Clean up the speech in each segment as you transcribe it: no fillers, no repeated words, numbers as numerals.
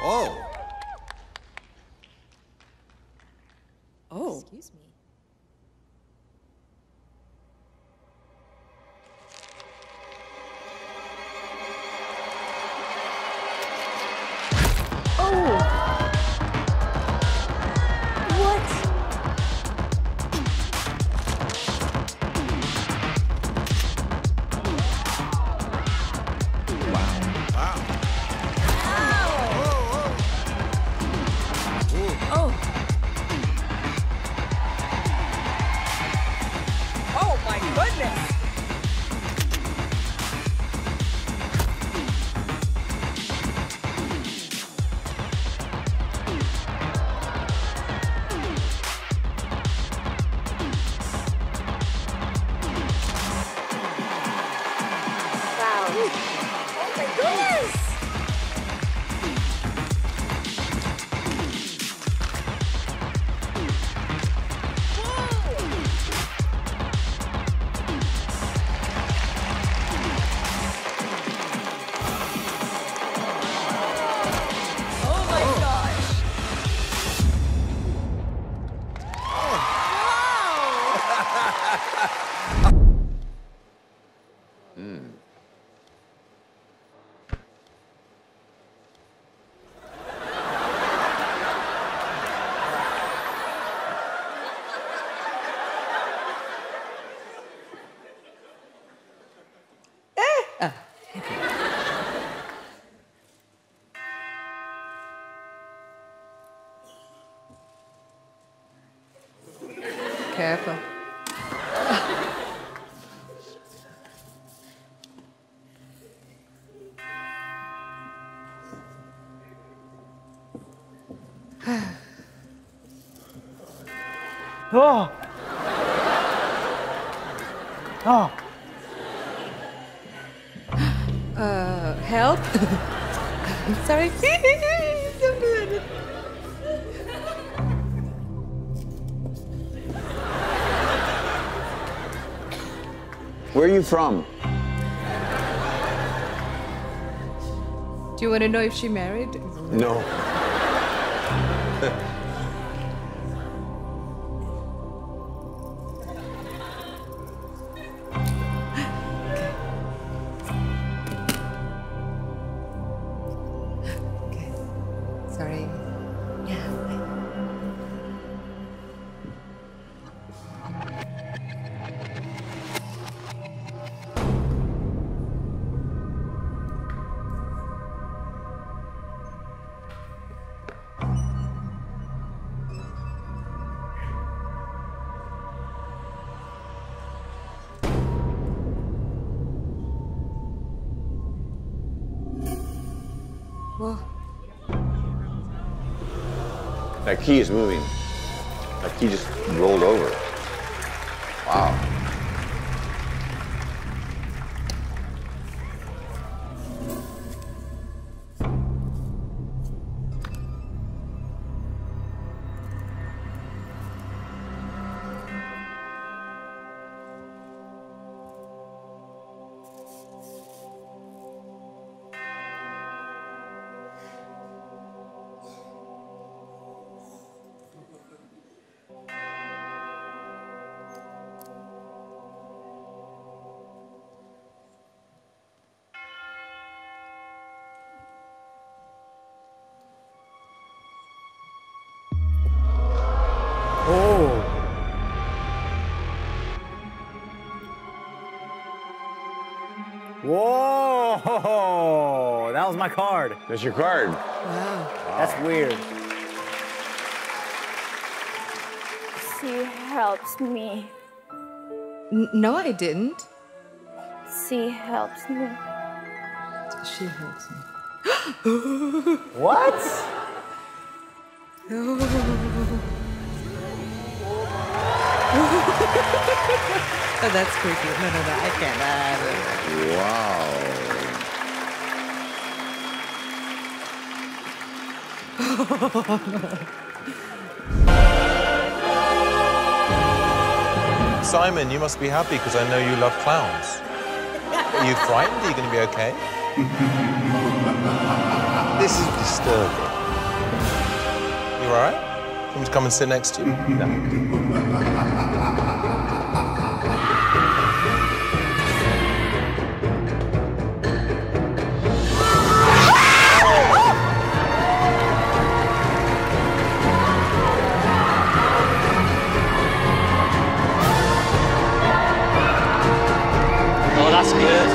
Oh. Oh. Excuse me. Oh. What? Oh. Oh my goodness. Wow. Oh my goodness. Oh my gosh. Wow. Careful. Oh. Oh. Help? I'm sorry. Don't do it. Where are you from? Do you want to know if she married? No. Okay. Sorry. Yeah. Whoa. That key is moving. That key just rolled over. Wow. Oh. Whoa! That was my card. That's your card. Wow. That's weird. She helps me. No, I didn't. She helps me. She helps me. What? Oh, that's creepy. No, I can't. Wow. Simon, you must be happy because I know you love clowns. Are you frightened? Are you going to be okay? This is disturbing. You all right? Want me to come and sit next to you? No. Oh, that's good.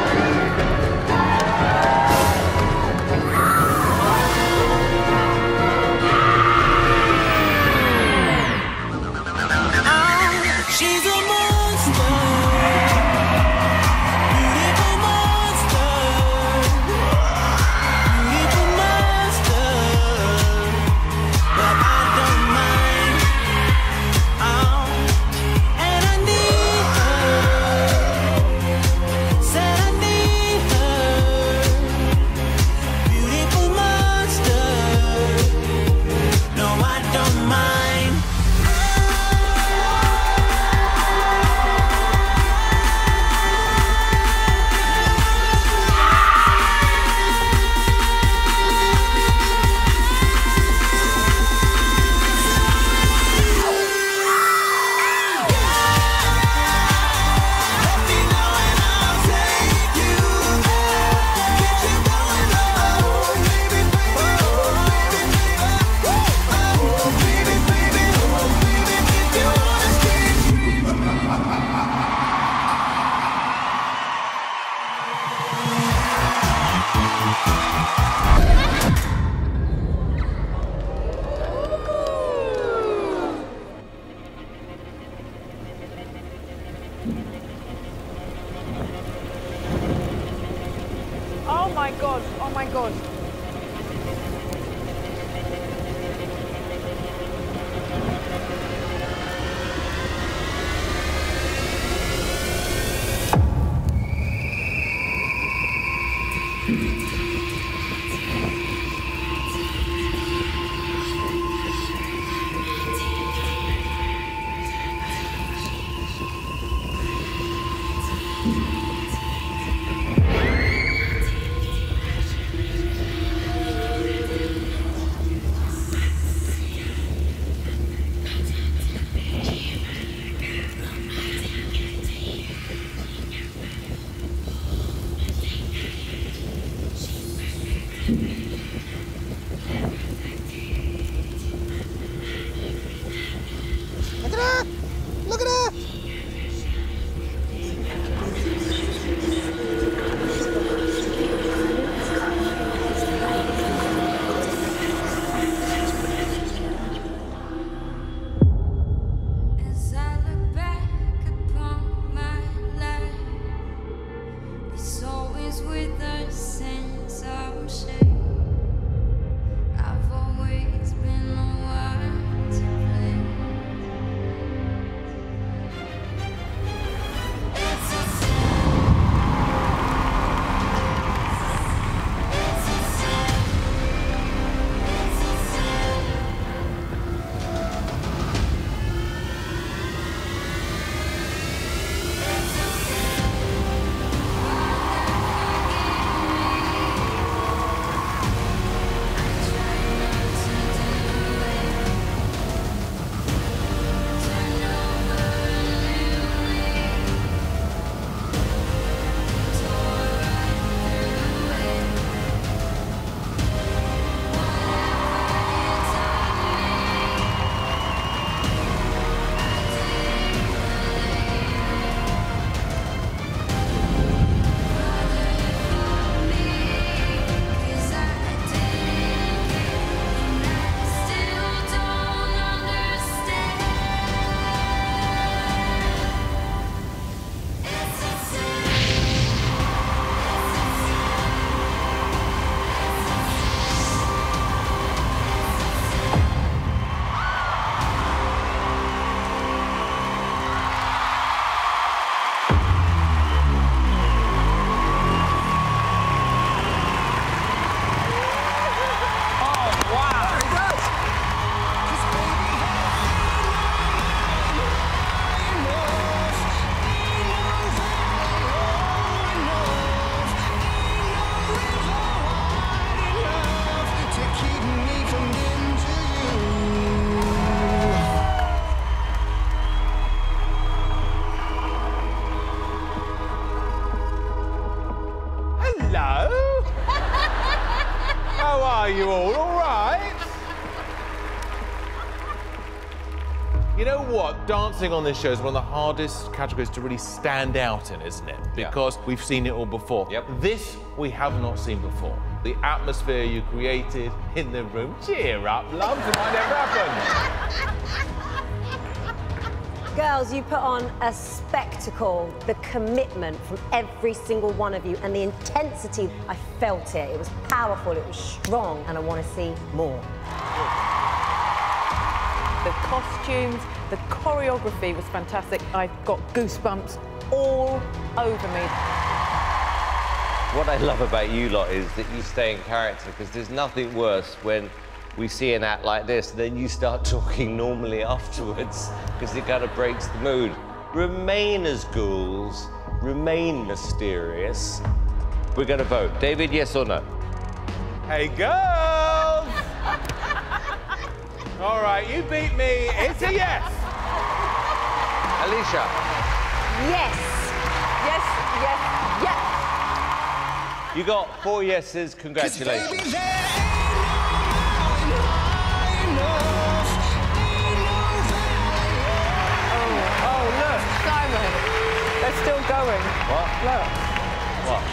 She's a monster, beautiful monster, beautiful monster, but I don't mind. And I need her, said I need her, beautiful monster. No, I don't mind. Oh my God. Oh my God. Look at her! Look at her! As I look back upon my life, it's always with a sense of shame. How are you all? All right? You know what? Dancing on this show is one of the hardest categories to really stand out in, isn't it? Because we've seen it all before. Yep. This we have not seen before. The atmosphere you created in the room. Cheer up, love. It might never happen. Girls, you put on a spectacle. The commitment from every single one of you and the intensity, I felt it. It was powerful, it was strong, and I want to see more. The costumes, the choreography was fantastic. I've got goosebumps all over me. What I love about you lot is that you stay in character, because there's nothing worse when we see an act like this, then you start talking normally afterwards, because it kind of breaks the mood. Remain as ghouls, remain mysterious. We're going to vote. David, yes or no? Hey, girls! All right, you beat me. It's a yes. Alicia? Yes. Yes, yes, yes. You got 4 yeses. Congratulations. Oh, look, Simon. They're still going. What? Look. What?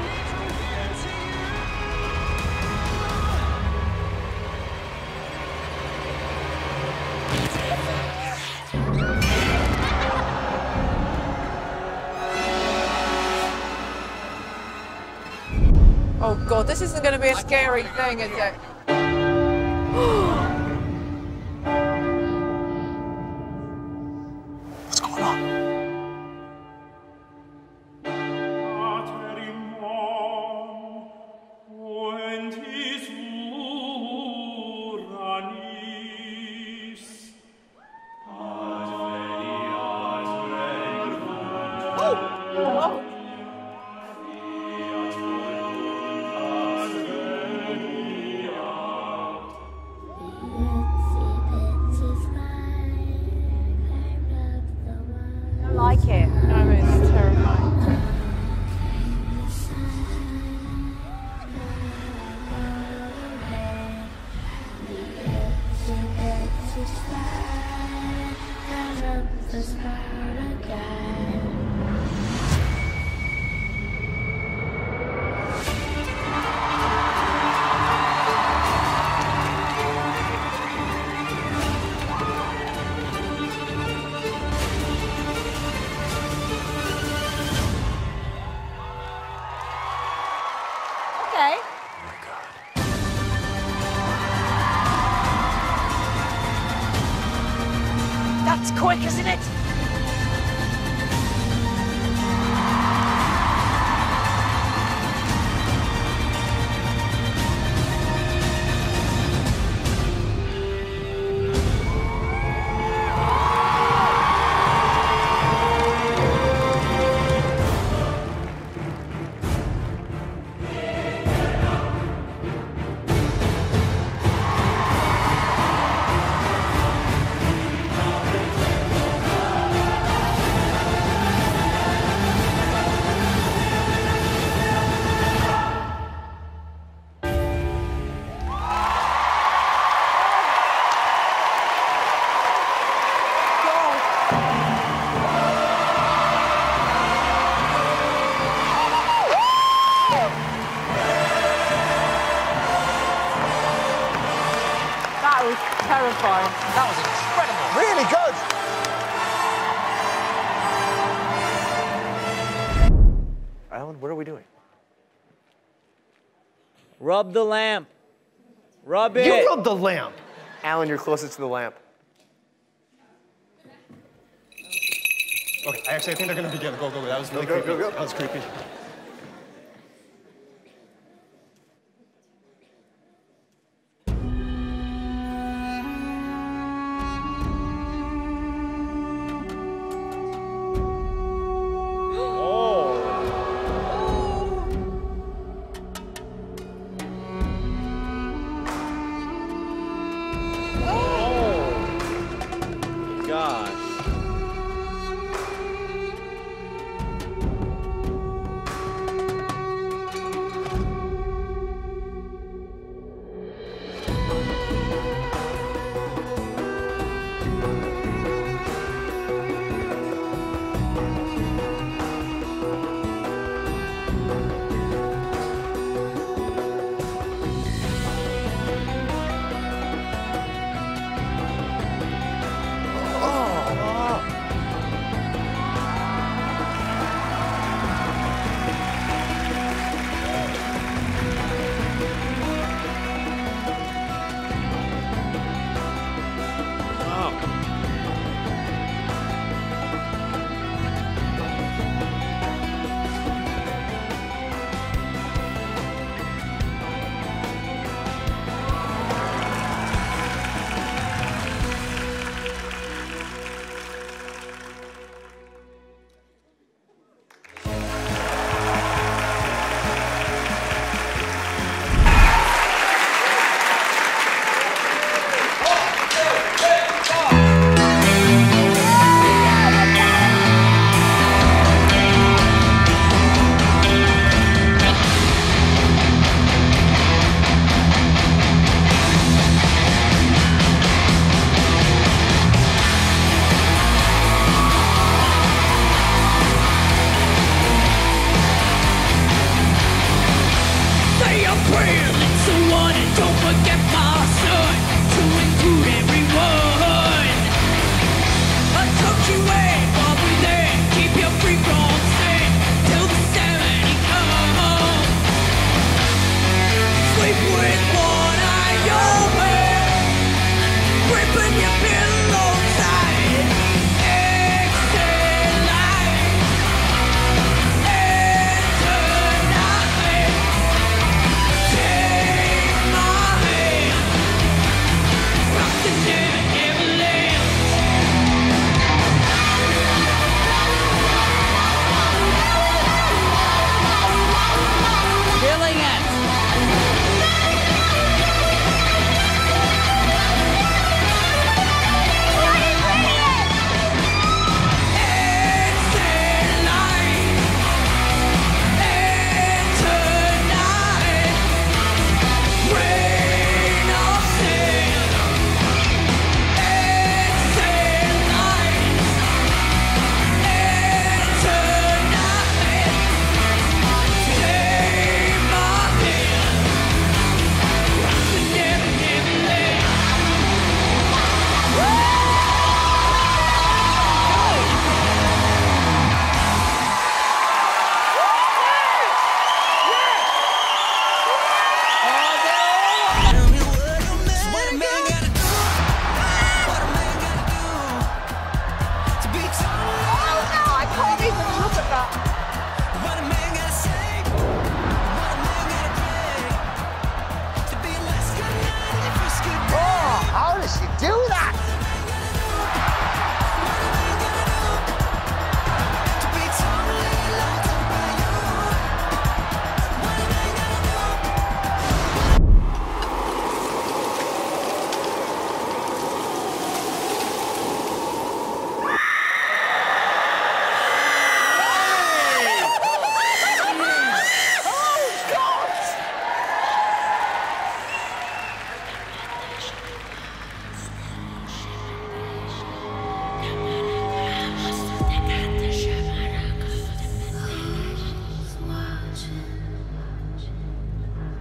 Oh, God, this isn't going to be a scary thing, is it? What's going on? I like it. No, it's terrifying. Okay. That's quick, isn't it? That was terrifying. That was incredible. Really good. Alan, what are we doing? Rub the lamp. Rub it. You rub the lamp. Alan, you're closest to the lamp. Okay, actually, I think they're gonna begin. Go, go, go. That was really creepy. Go. That was creepy. Gosh.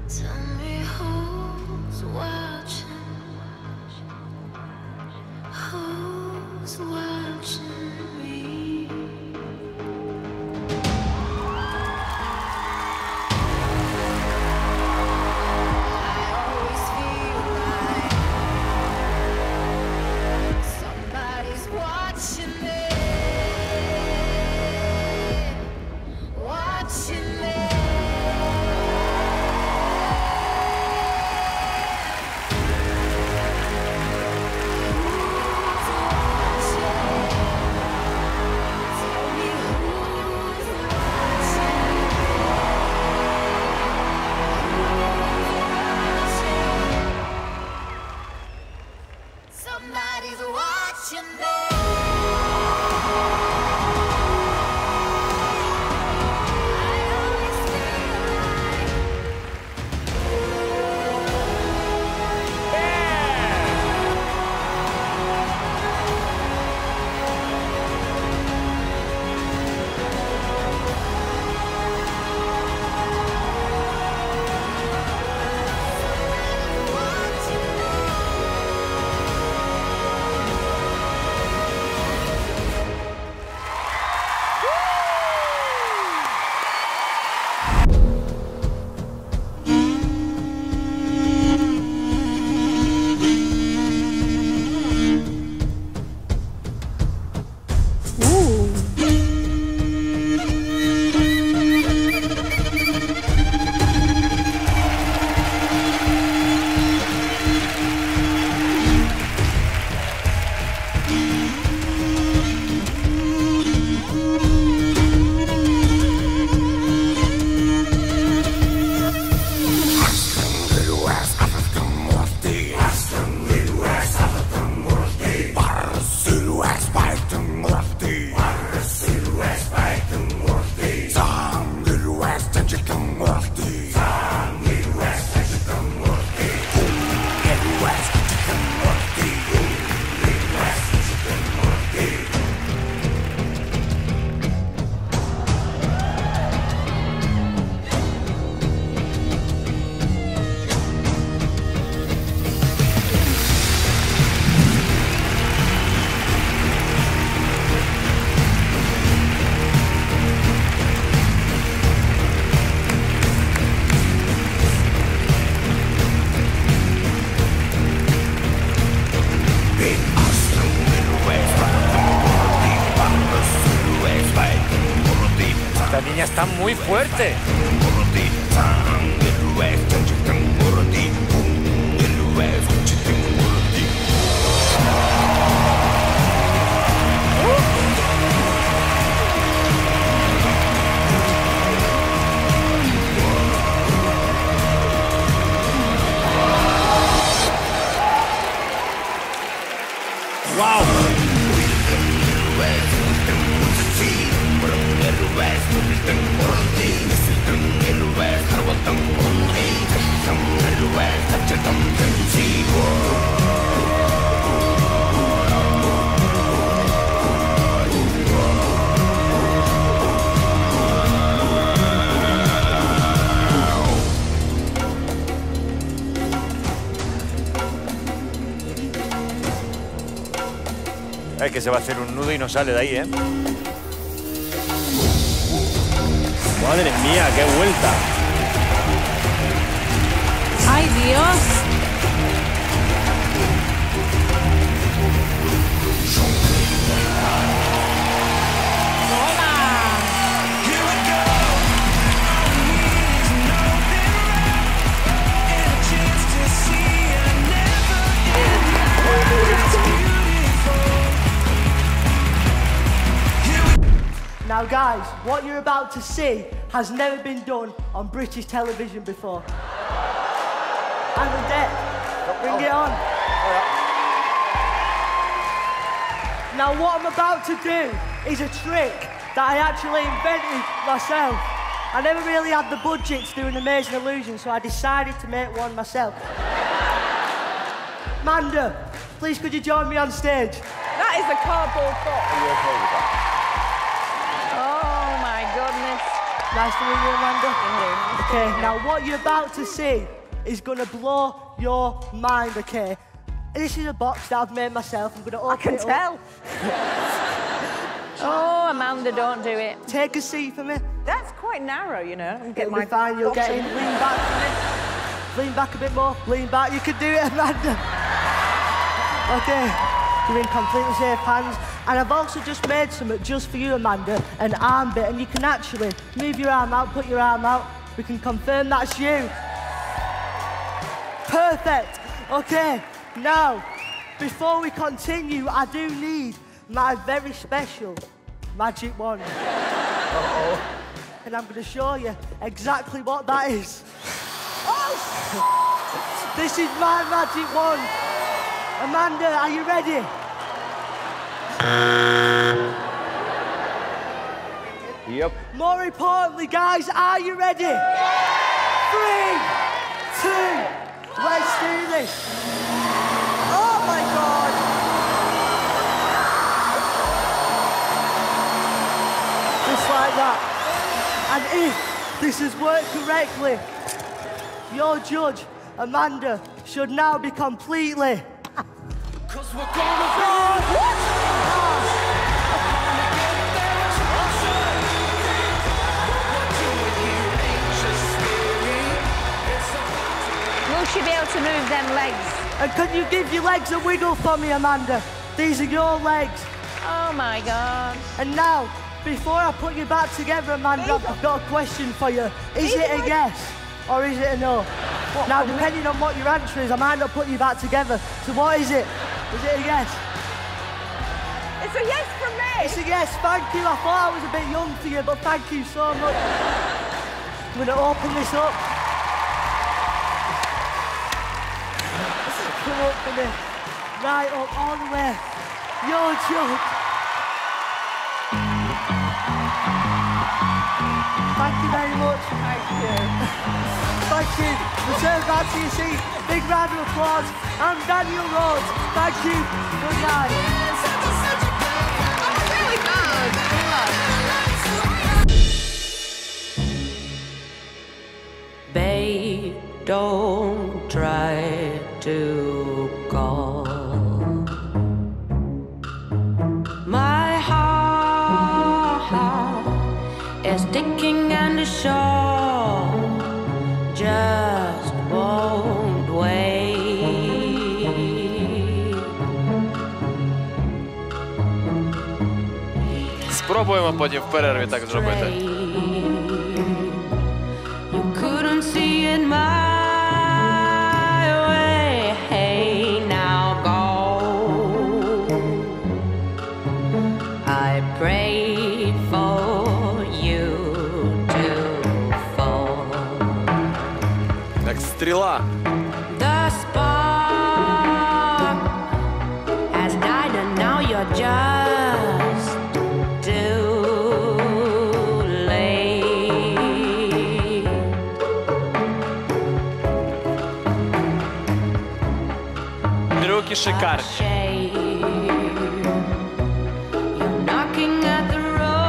Tell me who's watching? Who's watching me? I always feel like somebody's watching me. Watching me. Somebody's watching me. Esta niña está muy fuerte. Es que se va a hacer un nudo y no sale de ahí, ¿eh? Madre mía, qué vuelta. ¡Ay, Dios! Now guys, what you're about to see has never been done on British television before. And the deck. Bring it on. Now what I'm about to do is a trick that I actually invented myself. I never really had the budget to do an Amazing Illusion, so I decided to make one myself. Manda, please could you join me on stage? That is a cardboard box. Are you okay with that? Oh my goodness Nice to meet you, Amanda. Okay, now what you're about to see is going to blow your mind, okay? This is a box that I've made myself. I'm going to open it up. I can tell. Oh, Amanda, don't do it. Take a seat for me. That's quite narrow, you know. It'll be fine, you'll get in. Lean back for me. Lean back a bit more. Lean back. You can do it, Amanda. Okay, you're in completely safe hands. And I've also just made something just for you, Amanda, an arm bit. And you can actually move your arm out, put your arm out. We can confirm that's you. Perfect. Okay, now, before we continue, I do need my very special magic wand. Uh-oh. And I'm going to show you exactly what that is. Oh! This is my magic wand. Amanda, are you ready? Yep. More importantly, guys, are you ready? 3, 2, let's do this. Oh my God. Just like that. And if this has worked correctly, your judge, Amanda, should now be completely... Cause we're gonna go. Will she be able to move them legs? And can you give your legs a wiggle for me, Amanda? These are your legs. Oh my God. And now, before I put you back together, Amanda, I've got a question for you. Is it a yes or is it a no? Now, depending on what your answer is, I might not put you back together. So what is it? Is it a yes? It's a yes from me. It's a yes, thank you. I thought I was a bit young for you, but thank you so much. I'm going to open this up. Come up for me. Right up, all the way. Your judge. Thank you very much. Thank you. Thank you. Return back to your seat. Big round of applause. I'm Daniel Rhodes. Thank you. Good night. Really good. Babe, don't try to call. My heart is ticking and the shawl just won't wait. Спробуємо потім в перерві так зробити. You couldn't see it my way. Hey, now go. I prayed for you to fall. Як стріла. The spark has died and now you're just too late. Трюки шикарні. You're knocking at the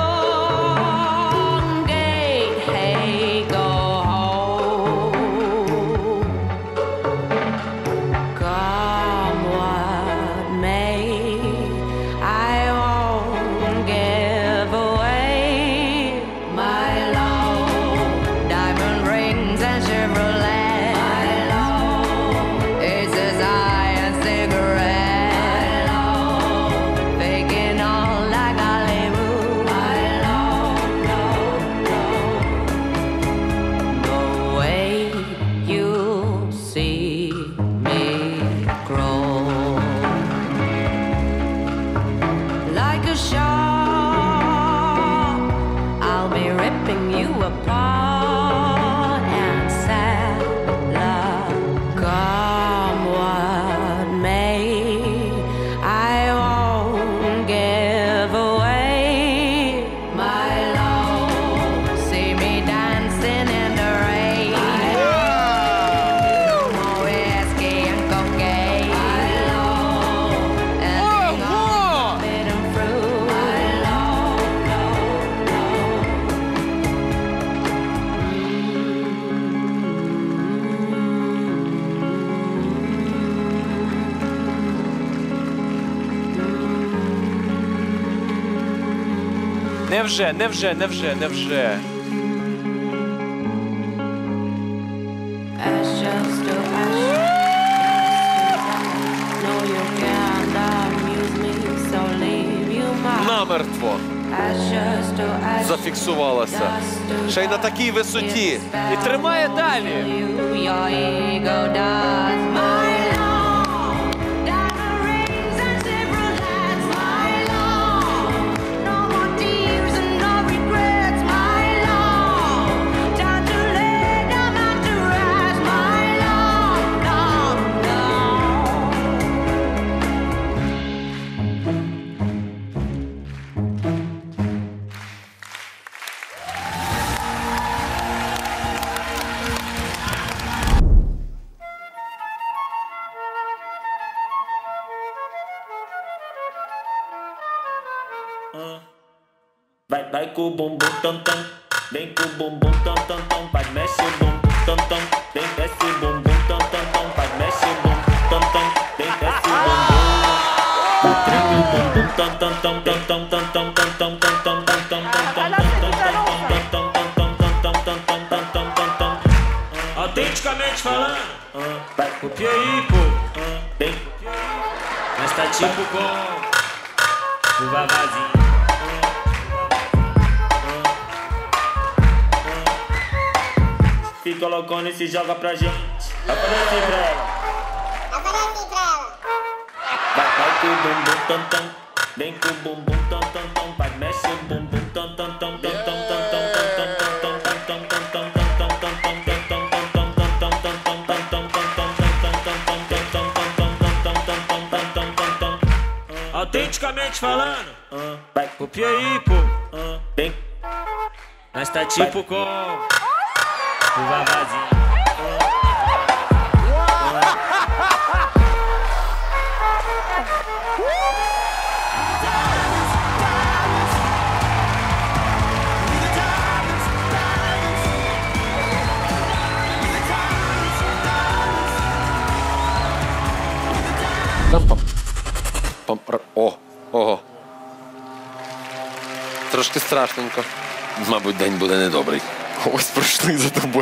wrong gate. Hey, go home. Come what may, I won't give away my love. Diamond rings and Chevrolet. My love is as high as cigarette. Невже, невже, невже, невже. Намертво. Зафіксувалася. Ще й на такій висоті. І тримає далі. Vai com o bumbum tam tam, vem com o bumbum tam tam tam, vai mexe o bumbum tam tam, vem desce o bumbum tam tam tam, vai mexe o bumbum tam tam, vem desce o bumbum. Trinca o bumbum tam tam tam tam tam tam tam tam tam tam tam tam tam. Autenticamente falando, vai pro Pierico, vem, mas tá tipo com o Vavazinho. Fica loucona e se joga pra gente. Aparece pra ela. Aparece pra ela. Vai com o bumbum tam tam. Vem com o bumbum tam tam tam. Vai mexe o bumbum tam tam tam tam tam tam tam tam tam tam tam tam autenticamente falando, vai pro Pierico, vem, nós tá tipo com o Vavazinho. Ого. Трошки страшненько. Мабуть, день буде недобрий. Ось пройшли за тобою.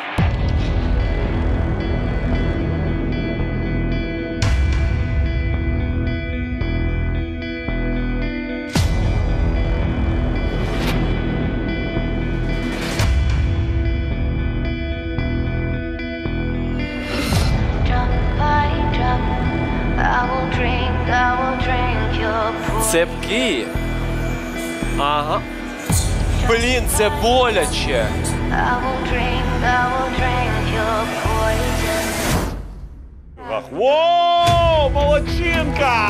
Цепкі. Ага. Блін, це боляче. Воу, молодчинка!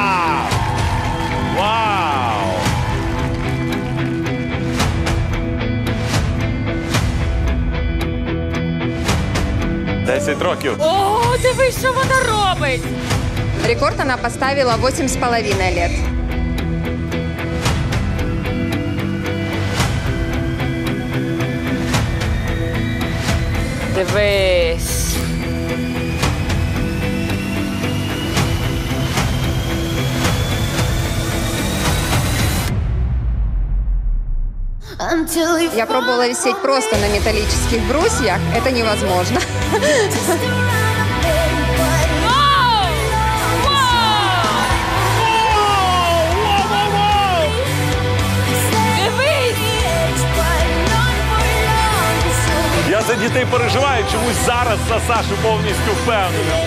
Вау! Десять років. О, дивись, що вона робить! Рекорд она поставила 8,5 лет. Дивись. Я пробовала висеть просто на металлических брусьях. Это невозможно. Я за дітей переживаю, чомусь зараз за Сашу повністю впевнений.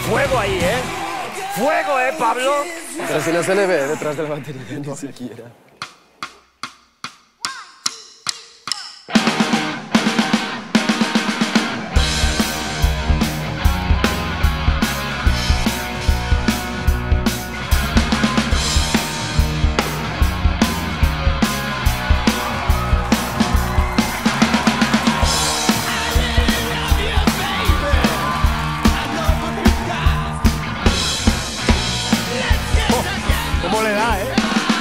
Fuego ahí, ¿eh? Fuego, Pablo. Pero si no se le ve detrás del batería, ni siquiera. ¿Cómo le da, eh?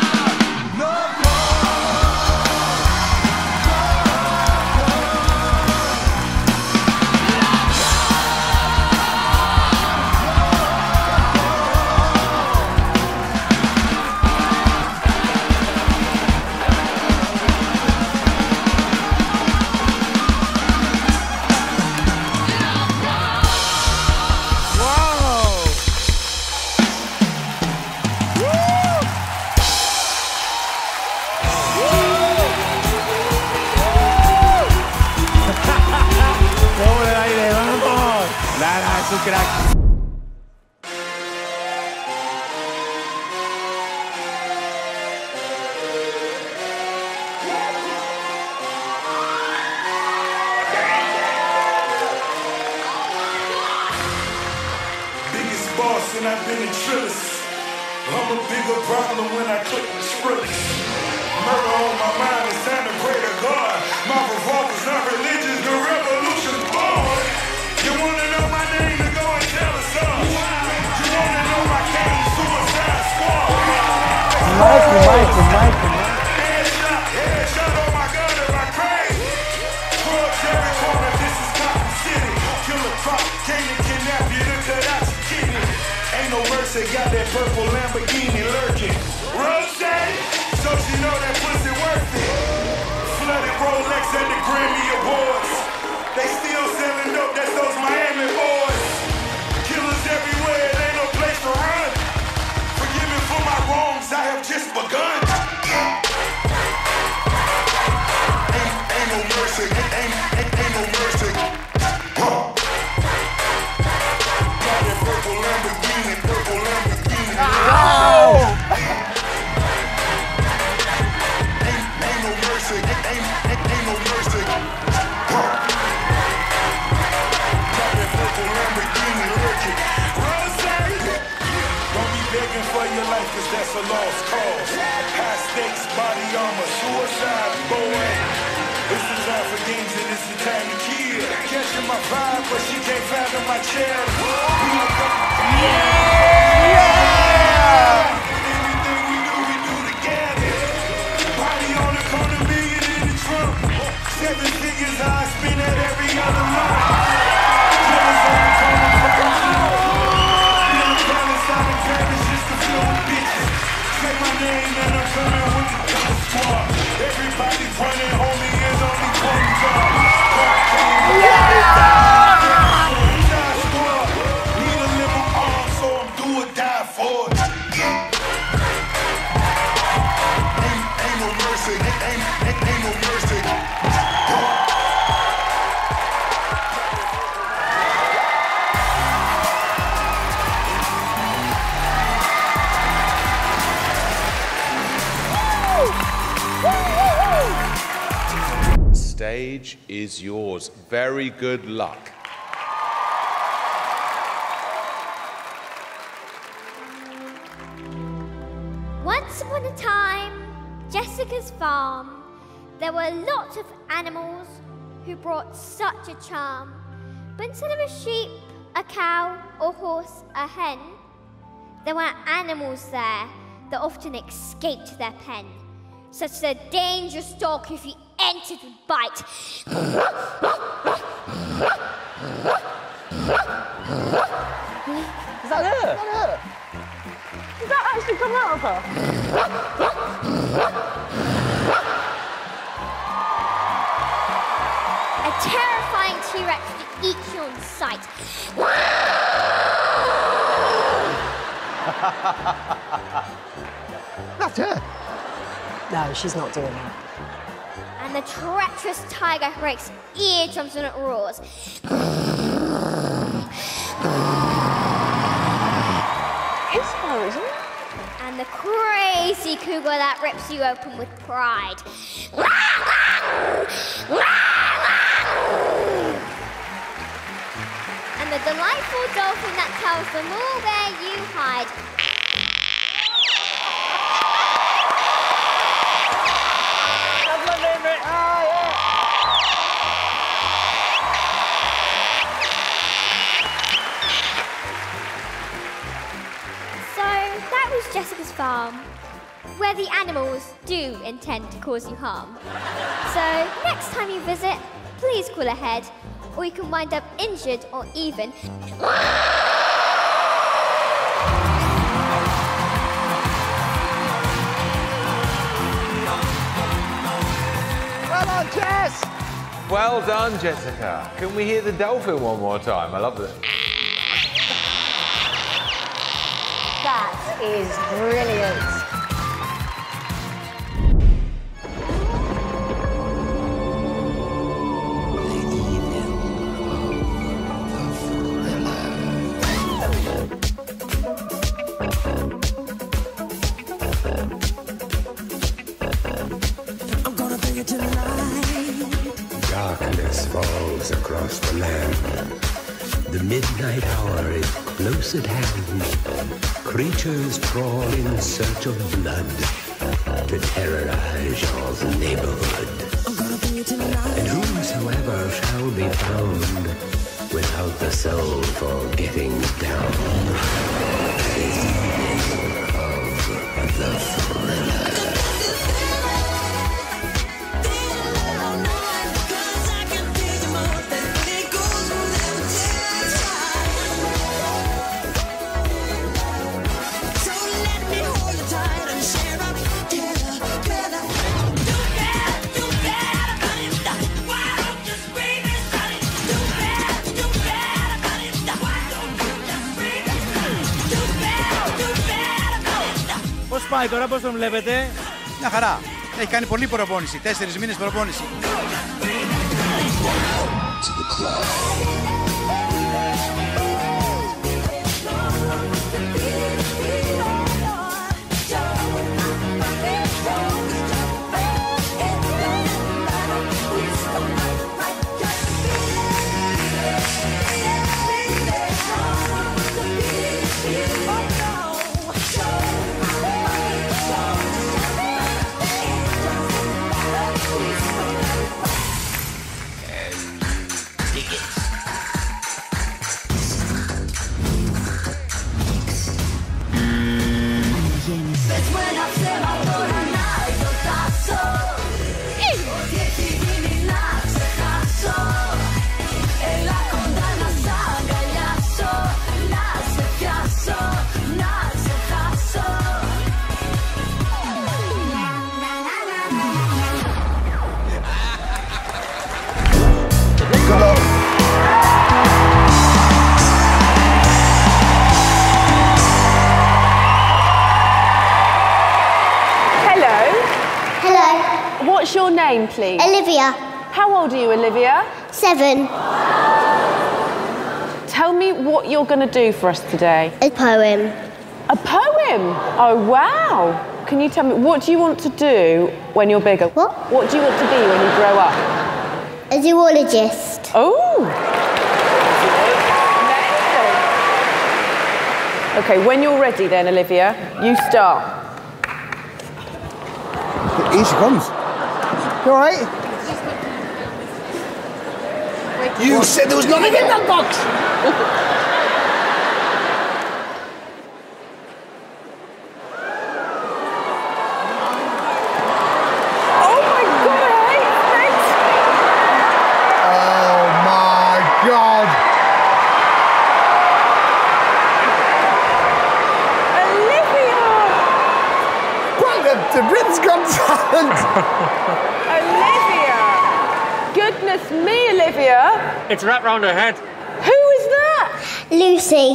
un crack. Biggest boss and I've been in Trillis. I'm a bigger problem when I click the Skrillex. Murder on my mind, it's time to pray to God. My revolver's not religious, the revolution's born. You wanna know my name, then go and tell us all. You wanna know my case, Suicide Squad. Headshot on my gun if I crazy. Drugs every corner, this is Cotton City. Killer Croc came to kidnap you to cut out your kidney. Ain't no mercy, got that purple Lamborghini lurking. Rose, so she know that pussy worth it. Flooded Rolex at the Grammy Awards. They still selling dope, that's those Miami boys. Killers everywhere, it ain't no place to run. Forgive me for my wrongs, I have just begun. Ain't no mercy, ain't no mercy. Got that purple Lamborghini, Ain't no mercy, ain't no mercy. Got that purple Lamborghini lurking. Don't be begging for your life, cause that's a lost cause. High stakes, body armor, suicide, boy. It's the time for games and it's the time to kill. Catching my vibe, but she can't fathom my chair. Everything we do together. Body on the corner, million in the trunk. 7 figures I spend at every other month. Killers on the corner, Bill Palace out in Paris just to fill with bitches. Say my name and I'm coming with the killer squad. Everybody running, homie, is only one job. Need a little arm, so I'm do or die for it. Ain't no mercy, ain't no mercy. The stage is yours. Very good luck. Once upon a time, Jessica's farm, there were lots of animals who brought such a charm. But instead of a sheep, a cow, a horse, a hen, there were animals there that often escaped their pen. Such as a dangerous dog if he entered would bite. Is that her? Is that actually coming out of her? A terrifying T-Rex to eat you on sight. That's her. No, she's not doing that. And the treacherous tiger breaks eardrums when it roars. crazy cougar that rips you open with pride. And the delightful dolphin that tells them all where you hide. So that was Jessica's farm, where the animals do intend to cause you harm. So next time you visit, please call ahead, or you can wind up injured or even... Well done, Jess! Well done, Jessica. Can we hear the dolphin one more time? I love it. That is brilliant. Darkness falls across the land. The midnight hour is close at hand. Creatures crawl in search of blood to terrorize your neighborhood. And whosoever shall be found without the soul for getting down is of the thriller. Πώς πάει τώρα, πώς τον βλέπετε? Μια χαρά. Έχει κάνει πολλή προπόνηση, 4 μήνες προπόνηση. What's your name, please? Olivia. How old are you, Olivia? 7. Tell me what you're going to do for us today. A poem. A poem? Oh, wow. Can you tell me, what do you want to do when you're bigger? What? What do you want to be when you grow up? A zoologist. Oh. Okay, when you're ready then, Olivia, you start. Here she comes. You all right? You said there was nothing in that box! Oh my God, I hate snakes! Oh my God! Olivia! Well, the Britain's Got Talent! Olivia! Goodness me, Olivia! It's wrapped round her head. Who is that? Lucy.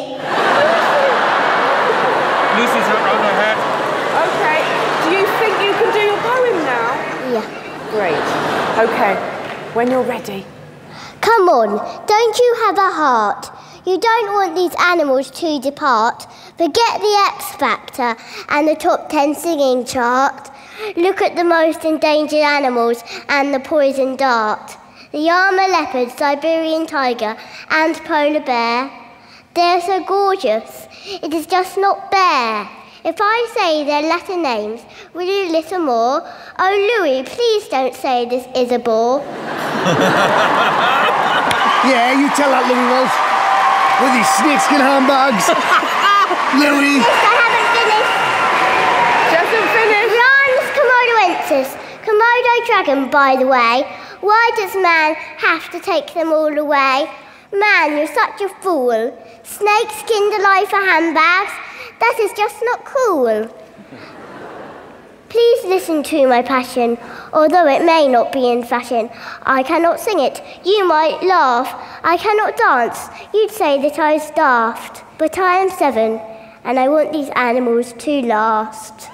Lucy's wrapped round her head. Okay. Do you think you can do your poem now? Yeah. Great. Okay. When you're ready. Come on, don't you have a heart? You don't want these animals to depart. Forget the X Factor and the top 10 singing chart. Look at the most endangered animals and the poison dart. The llama, leopard, Siberian tiger and polar bear. They're so gorgeous, it is just not fair. If I say their Latin names, will you listen more? Oh, Louis, please don't say this is a bore. Yeah, you tell that Louis Walsh. With his snakeskin handbags. Louis. I haven't finished. Hasn't finished. Rans Komodoensis. Komodo dragon, by the way. Why does man have to take them all away? Man, you're such a fool. Snakes skinned alive for handbags. That is just not cool. Please listen to my passion, although it may not be in fashion. I cannot sing it, you might laugh. I cannot dance, you'd say that I was daft. But I am 7, and I want these animals to last.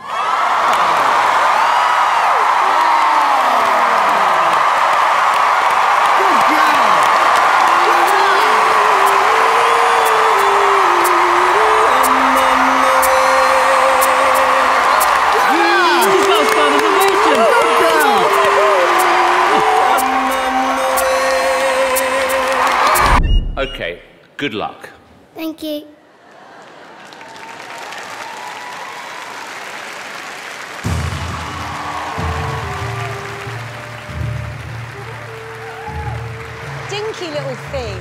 Okay, good luck. Thank you. Dinky little thing.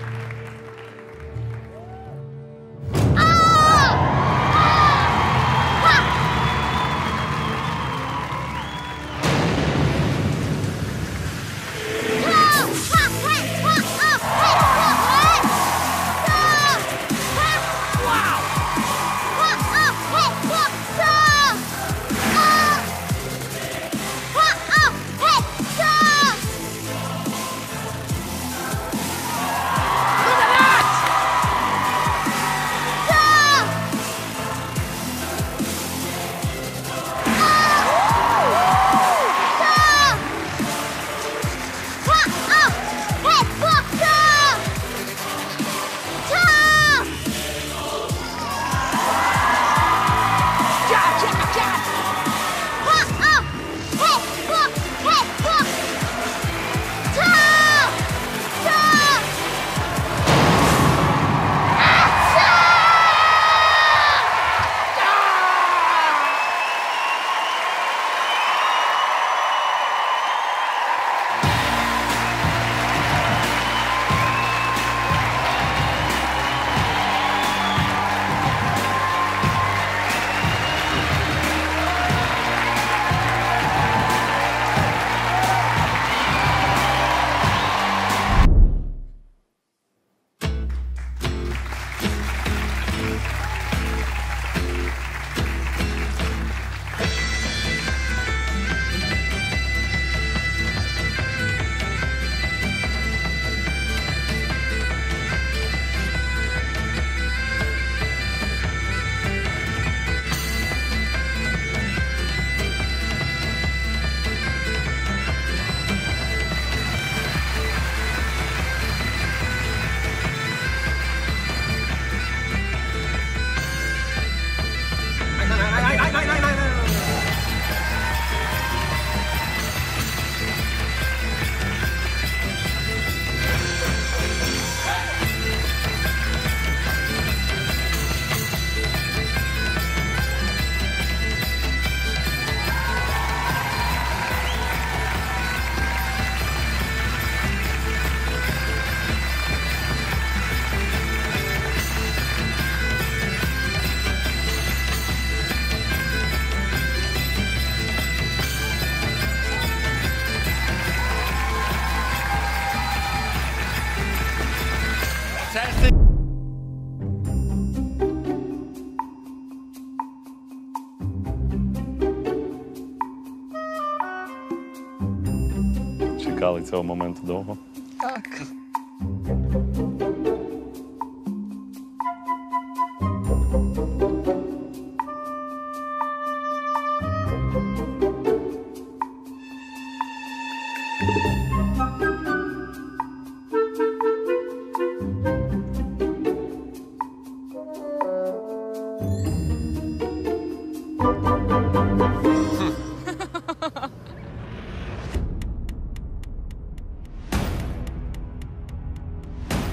Чекали цього моменту довго. Так.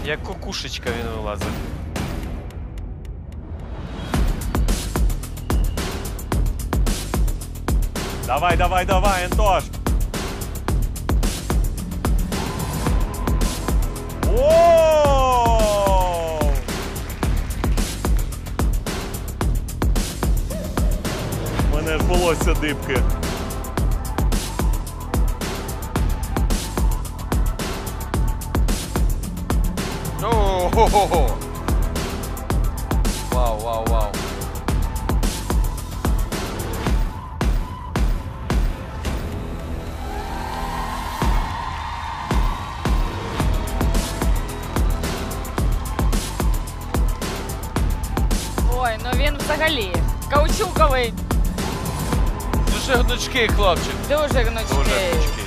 Як кукушечка він вилазить. Давай, давай, давай, Антош. Воу! У мене ж волосся дибки. О-хо-хо-хо! Вау, вау, вау. Ой, ну він взагалі каучуковий. Дуже гнучкий хлопчик. Дуже гнучкий. Дуже гнучкий.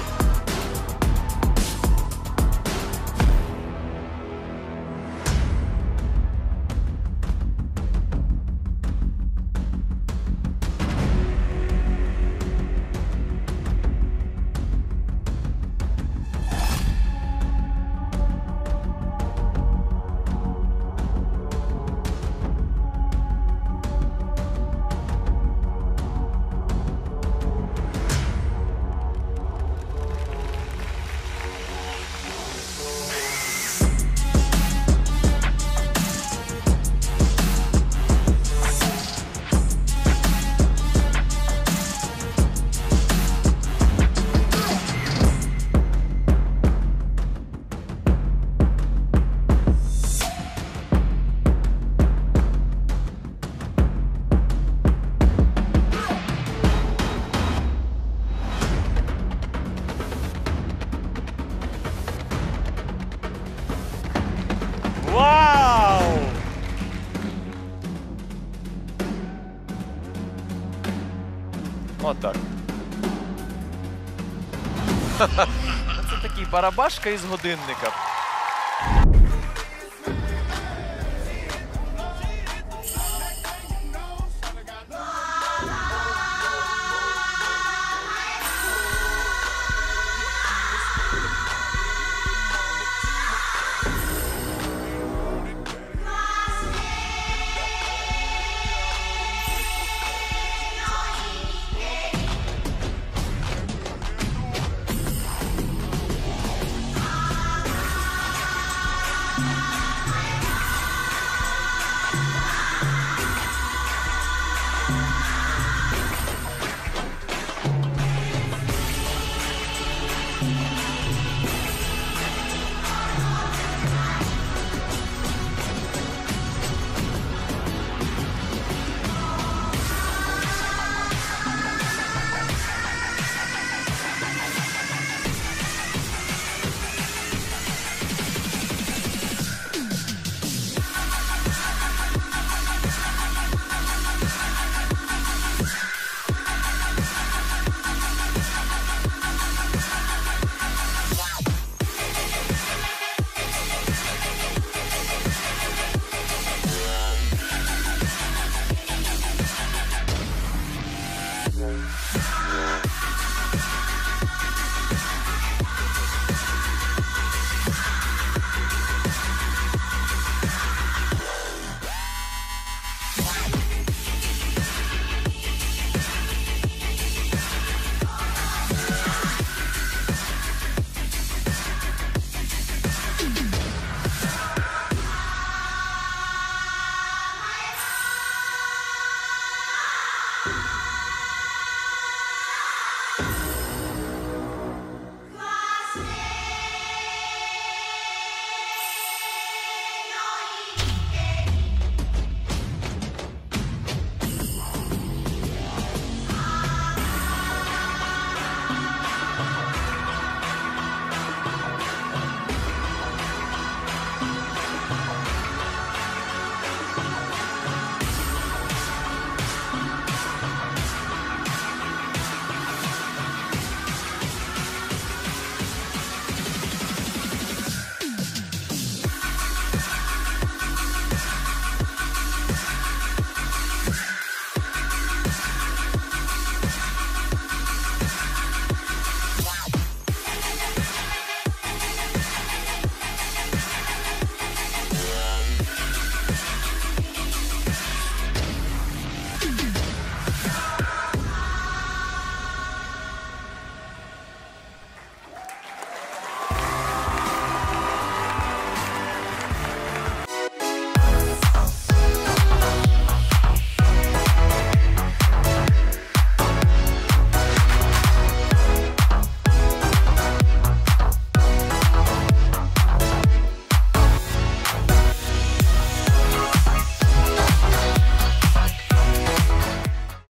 Вау! Отак. Це такий барабашка із годинника.